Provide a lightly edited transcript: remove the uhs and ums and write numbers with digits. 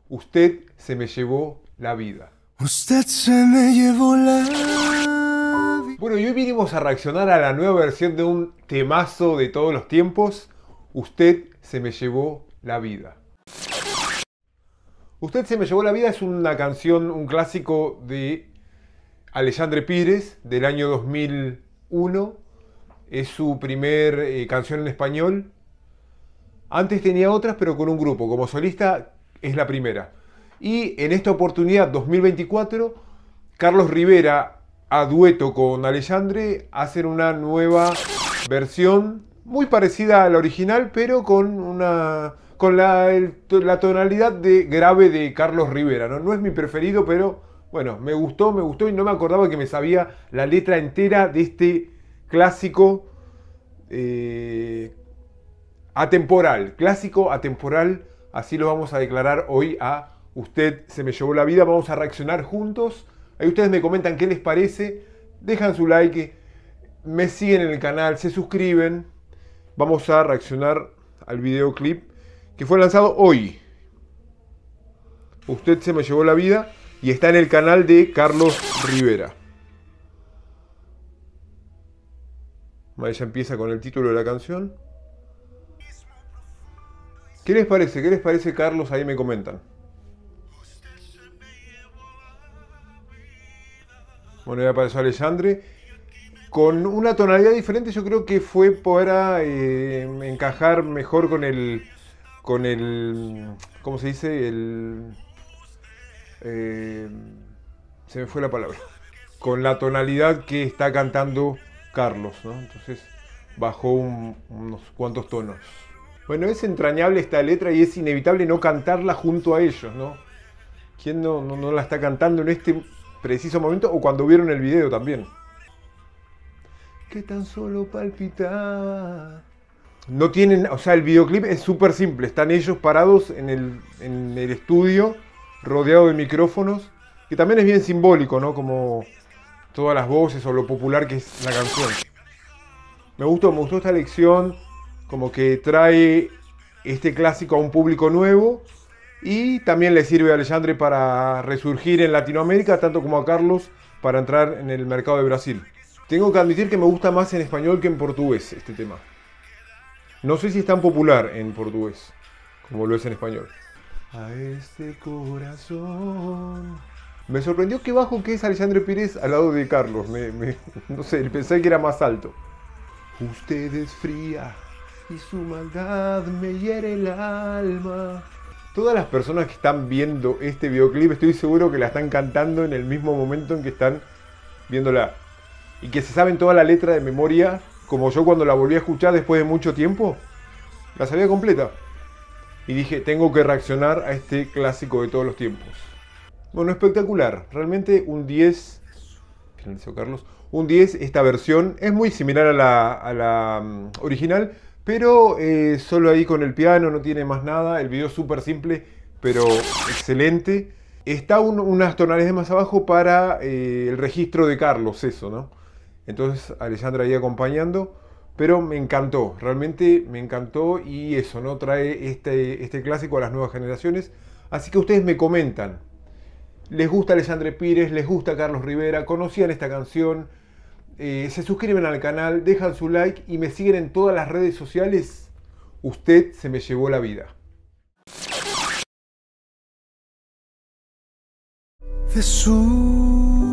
Usted se me llevó la vida. Usted se me llevó la vida. Bueno, y hoy vinimos a reaccionar a la nueva versión de un temazo de todos los tiempos. Usted se me llevó la vida. Usted se me llevó la vida es una canción, un clásico de Alexandre Pires del año 2001. Es su primer canción en español. Antes tenía otras, pero con un grupo. Como solista es la primera. Y en esta oportunidad, 2024, Carlos Rivera, a dueto con Alexandre, hacen una nueva versión muy parecida a la original, pero con la tonalidad de grave de Carlos Rivera. No es mi preferido, pero bueno, me gustó y no me acordaba que me sabía la letra entera de este clásico atemporal. Clásico atemporal, así lo vamos a declarar hoy a Usted se me llevó la vida. Vamos a reaccionar juntos. Ahí ustedes me comentan qué les parece. Dejan su like, me siguen en el canal, se suscriben. Vamos a reaccionar al videoclip que fue lanzado hoy. Usted se me llevó la vida y está en el canal de Carlos Rivera. Ahí ya empieza con el título de la canción. ¿Qué les parece? ¿Qué les parece, Carlos? Ahí me comentan. Bueno, ya apareció Alexandre. Con una tonalidad diferente, yo creo que fue para encajar mejor con el... ¿Cómo se dice? Se me fue la palabra. Con la tonalidad que está cantando Carlos, ¿no? Entonces bajó unos cuantos tonos. Bueno, es entrañable esta letra y es inevitable no cantarla junto a ellos, ¿no? ¿Quién no la está cantando en este preciso momento o cuando vieron el video también? Que tan solo palpitaba. No tienen, o sea, el videoclip es súper simple. Están ellos parados en el estudio, rodeados de micrófonos, que también es bien simbólico, ¿no? Como todas las voces o lo popular que es la canción. Me gustó esta lección, como que trae este clásico a un público nuevo y también le sirve a Alexandre para resurgir en Latinoamérica, tanto como a Carlos para entrar en el mercado de Brasil. Tengo que admitir que me gusta más en español que en portugués este tema. No sé si es tan popular en portugués como lo es en español. A este corazón. Me sorprendió qué bajo que es Alexandre Pires al lado de Carlos. No sé, pensé que era más alto. Usted es fría y su maldad me hiere el alma. Todas las personas que están viendo este videoclip estoy seguro que la están cantando en el mismo momento en que están viéndola. Y que se saben toda la letra de memoria, como yo cuando la volví a escuchar después de mucho tiempo, la sabía completa. Y dije, tengo que reaccionar a este clásico de todos los tiempos. Bueno, espectacular. Realmente un 10, finalizó Carlos, un 10 esta versión. Es muy similar a la original, pero solo ahí con el piano, no tiene más nada. El video es súper simple, pero excelente. Está unas tonalidades más abajo para el registro de Carlos, eso, ¿no? Entonces Alexandra ahí acompañando, pero me encantó, realmente me encantó y eso, ¿no? Trae este clásico a las nuevas generaciones. Así que ustedes me comentan, ¿les gusta Alexandre Pires? ¿Les gusta Carlos Rivera? ¿Conocían esta canción? Se suscriben al canal, dejan su like y me siguen en todas las redes sociales. Usted se me llevó la vida. De su